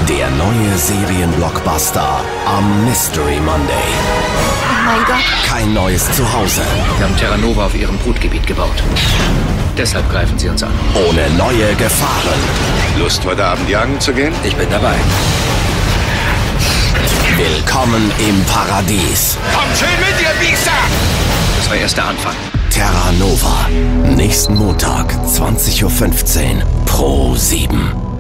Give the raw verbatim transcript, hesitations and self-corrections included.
Der neue Serienblockbuster am Mystery Monday. Oh mein Gott. Kein neues Zuhause. Wir haben Terra auf ihrem Brutgebiet gebaut. Deshalb greifen sie uns an. Ohne neue Gefahren. Lust, heute Abend jagen zu gehen? Ich bin dabei. Willkommen im Paradies. Kommt schön mit, ihr Biester! Das war erst der Anfang. Terra Nova. Nächsten Montag, zwanzig Uhr fünfzehn. ProSieben.